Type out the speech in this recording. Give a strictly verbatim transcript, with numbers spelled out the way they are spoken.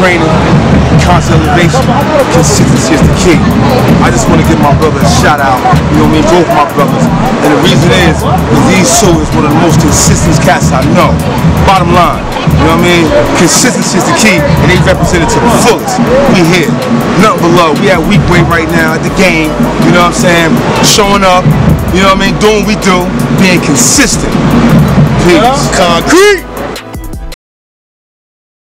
training, constant elevation, consistency is the key. I just want to give my brother a shout out, you know what I mean, both my brothers. And the reason is, is these two is one of the most consistent cats I know. Bottom line, you know what I mean? Consistency is the key, and they represent it to the fullest. We here, nothing below. We at week weight right now at the game, you know what I'm saying? Showing up, you know what I mean? Doing what we do, being consistent. Peace. Concrete.